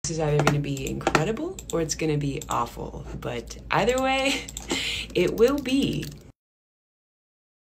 is either going to be incredible or it's going to be awful. But either way, it will be